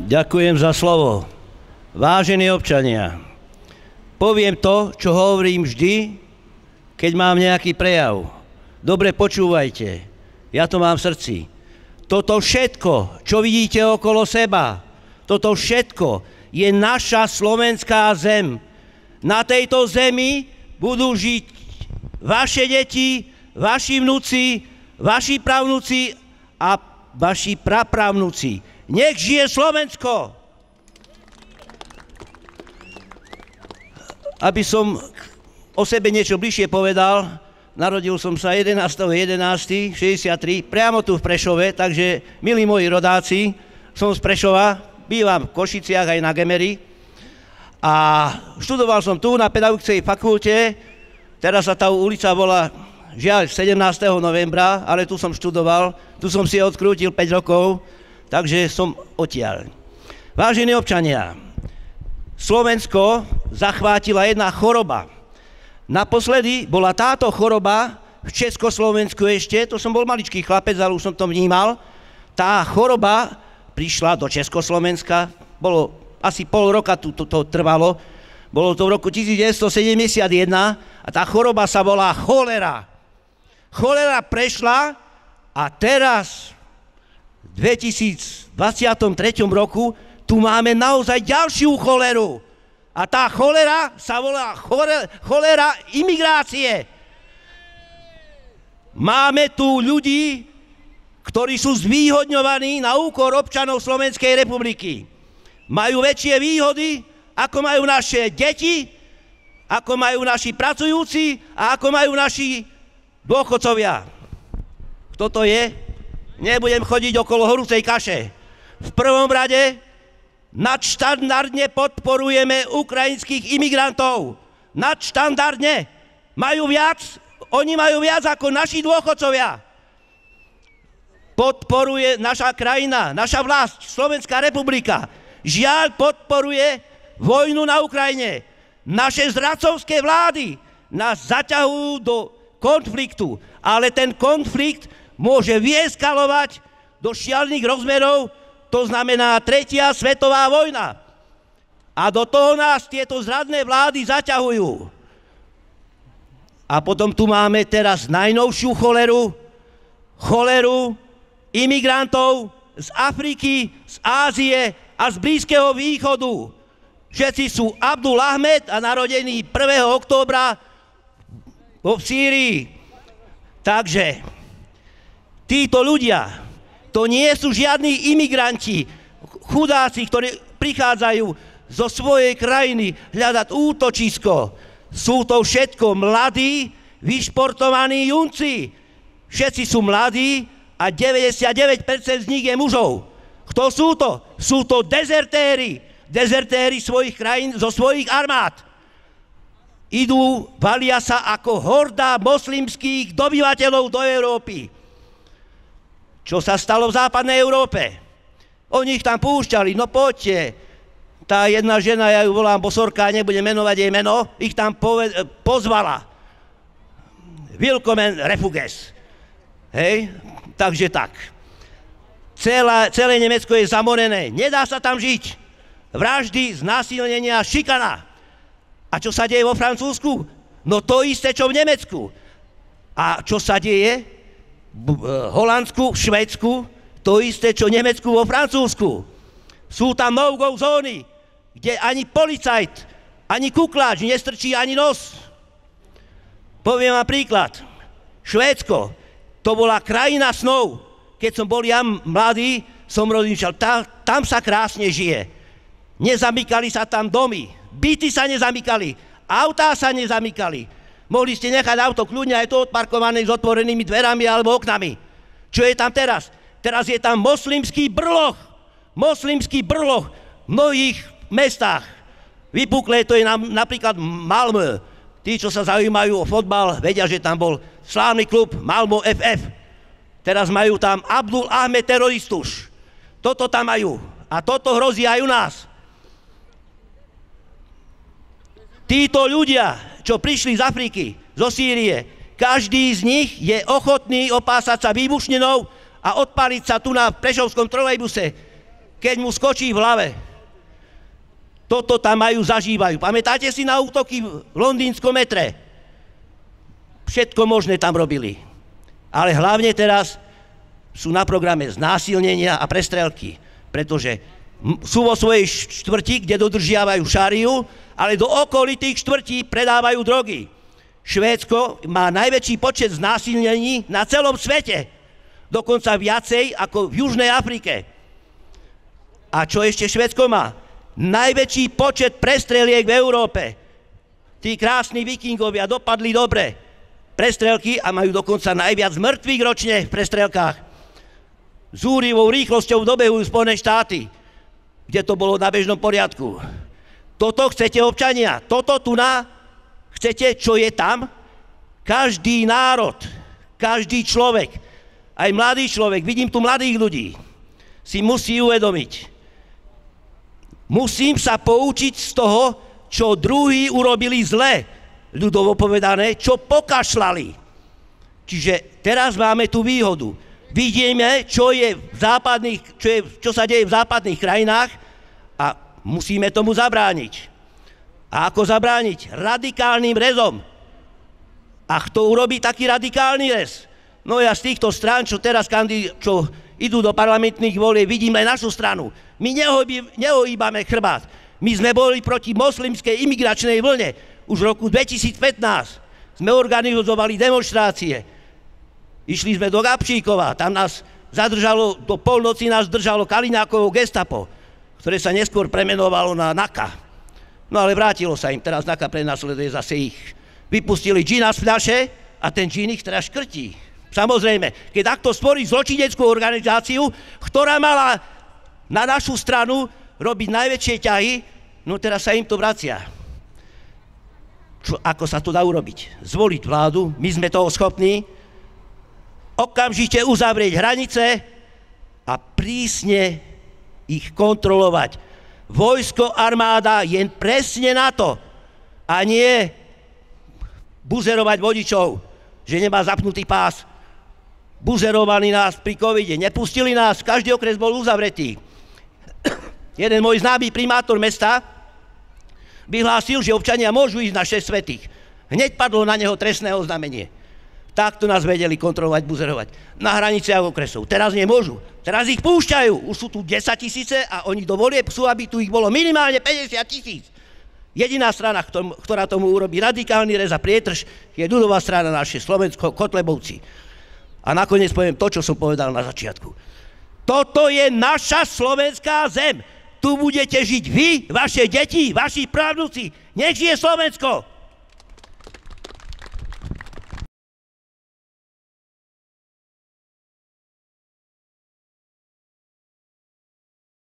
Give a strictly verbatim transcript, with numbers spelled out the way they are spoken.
Ďakujem za slovo. Vážení občania, poviem to, čo hovorím vždy, keď mám nejaký prejav. Dobre počúvajte, ja to mám v srdci. Toto všetko, čo vidíte okolo seba, toto všetko je naša slovenská zem. Na tejto zemi budú žiť vaše deti, vaši vnúci, vaši pravnúci a vaši prapravnúci. Nech žije Slovensko! Aby som o sebe niečo bližšie povedal, narodil som sa jedenásteho jedenásteho šesťdesiattri priamo tu v Prešove, takže, milí moji rodáci, som z Prešova, bývam v Košiciach aj na Gemeri a študoval som tu na pedagogickej fakulte, teraz sa tá ulica volá, žiaľ, sedemnásteho novembra, ale tu som študoval, tu som si odkrútil päť rokov, takže som odtiaľ. Vážení občania, Slovensko zachvátila jedna choroba. Naposledy bola táto choroba v Československu ešte, to som bol maličký chlapec, ale už som to vnímal. Tá choroba prišla do Československa, bolo asi pol roka tu to, to trvalo, bolo to v roku devätnásťsedemdesiatjeden a tá choroba sa volá cholera. Cholera prešla a teraz v dvetisícdvadsaťtri roku tu máme naozaj ďalšiu choleru. A tá cholera sa volá cholera imigrácie. Máme tu ľudí, ktorí sú zvýhodňovaní na úkor občanov Slovenskej republiky. Majú väčšie výhody, ako majú naše deti, ako majú naši pracujúci a ako majú naši dôchodcovia. Kto to je? Nebudem chodiť okolo horúcej kaše. V prvom rade nadštandardne podporujeme ukrajinských imigrantov. Nadštandardne. Majú viac, oni majú viac ako naši dôchodcovia. Podporuje naša krajina, naša vlast, Slovenská republika. Žiaľ, podporuje vojnu na Ukrajine. Naše zradcovské vlády nás zaťahujú do konfliktu, ale ten konflikt môže vyeskalovať do šialených rozmerov, to znamená tretia svetová vojna. A do toho nás tieto zradné vlády zaťahujú. A potom tu máme teraz najnovšiu choleru, choleru imigrantov z Afriky, z Ázie a z Blízkeho východu. Všetci sú Abdul Ahmed a narodení prvého októbra vo Sýrii. Takže títo ľudia, to nie sú žiadni imigranti, chudáci, ktorí prichádzajú zo svojej krajiny hľadať útočisko. Sú to všetko mladí, vyšportovaní junci. Všetci sú mladí a deväťdesiatdeväť percent z nich je mužov. Kto sú to? Sú to dezertéri. Dezertéri svojich krajín, zo svojich armád. Idú, valia sa ako horda moslimských dobyvateľov do Európy. Čo sa stalo v západnej Európe? Oni ich tam púšťali, no poďte. Tá jedna žena, ja ju volám Bosorka, nebudem menovať jej meno, ich tam poved- pozvala. Willkommen refuges. Hej, takže tak. Celá, celé Nemecko je zamorené, nedá sa tam žiť. Vraždy, znásilnenia, šikana. A čo sa deje vo Francúzsku? No to isté, čo v Nemecku. A čo sa deje v Holandsku, v Švédsku? To isté, čo v Nemecku, vo Francúzsku. Sú tam no-go zóny, kde ani policajt, ani kukláč nestrčí ani nos. Poviem vám príklad. Švédsko, to bola krajina snov. Keď som bol ja mladý, som rozmýšľal, tam, tam sa krásne žije. Nezamykali sa tam domy, byty sa nezamykali, autá sa nezamykali. Mohli ste nechať auto kľudne aj to odparkované s otvorenými dverami alebo oknami. Čo je tam teraz? Teraz je tam moslimský brloch. Moslimský brloch v mnohých mestách. Vypuklé to je na, napríklad Malmö. Tí, čo sa zaujímajú o fotbal, vedia, že tam bol slávny klub Malmö ef ef. Teraz majú tam Abdul Ahmed teroristuš. Toto tam majú. A toto hrozí aj u nás. Títo ľudia, čo prišli z Afriky, zo Sýrie, každý z nich je ochotný opásať sa výbušninou a odpáliť sa tu na prešovskom trolejbuse. keď mu skočí v hlave. Toto tam majú, zažívajú. Pamätáte si na útoky v londýnskom metre? Všetko možné tam robili. Ale hlavne teraz sú na programe znásilnenia a prestrelky, pretože sú vo svojej štvrti, kde dodržiavajú šariu, ale do okolitých štvrtí predávajú drogy. Švédsko má najväčší počet znásilnení na celom svete, dokonca viacej ako v Južnej Afrike. A čo ešte Švédsko má? Najväčší počet prestreliek v Európe. Tí krásni vikingovia dopadli dobre. Prestrelky a majú dokonca najviac mŕtvych ročne v prestrelkách. Zúrivou rýchlosťou dobehujú Spojené štáty, kde to bolo na bežnom poriadku. Toto chcete, občania? Toto tu na chcete, čo je tam? Každý národ, každý človek, aj mladý človek, vidím tu mladých ľudí, si musí uvedomiť. Musím sa poučiť z toho, čo druhí urobili zle, ľudovo povedané, čo pokašľali. Čiže teraz máme tú výhodu. Vidíme, čo, je v západných, čo, je, čo sa deje v západných krajinách a musíme tomu zabrániť. A ako zabrániť? Radikálnym rezom. A kto urobí taký radikálny rez? No ja z týchto strán, čo teraz kandid- čo idú do parlamentných volieb, vidím len našu stranu. My neohýbame chrbát. My sme boli proti moslimskej imigračnej vlne. Už v roku dvetisícpätnásť sme organizovali demonštrácie. Išli sme do Gabčíkova, tam nás zadržalo, do polnoci nás držalo Kaliňákovo gestapo, ktoré sa neskôr premenovalo na NAKA. No ale vrátilo sa im, teraz NAKA prenasleduje zase ich. Vypustili džina z fľaše a ten džin ich teraz škrtí. Samozrejme, keď takto stvorí zločineckú organizáciu, ktorá mala na našu stranu robiť najväčšie ťahy, no teraz sa im to vracia. Čo, ako sa to dá urobiť? Zvoliť vládu, my sme toho schopní, okamžite uzavrieť hranice a prísne ich kontrolovať. Vojsko, armáda je presne na to a nie buzerovať vodičov, že nemá zapnutý pás. Buzerovali nás pri covide, nepustili nás, každý okres bol uzavretý. Jeden môj známy primátor mesta vyhlásil, že občania môžu ísť na šesť svätých. Hneď padlo na neho trestné oznámenie. Takto nás vedeli kontrolovať, buzerovať. Na hraniciach okresov. Teraz nemôžu. Teraz ich púšťajú. Už sú tu desať tisíce a oni do volieb chcú, aby tu ich bolo minimálne päťdesiat tisíc. Jediná strana, ktorá tomu urobí radikálny rez a prietrž, je ľudová strana naše, Slovensko, Kotlebovci. A nakoniec poviem to, čo som povedal na začiatku. Toto je naša slovenská zem. Tu budete žiť vy, vaše deti, vaši právnuci. Nech žije Slovensko!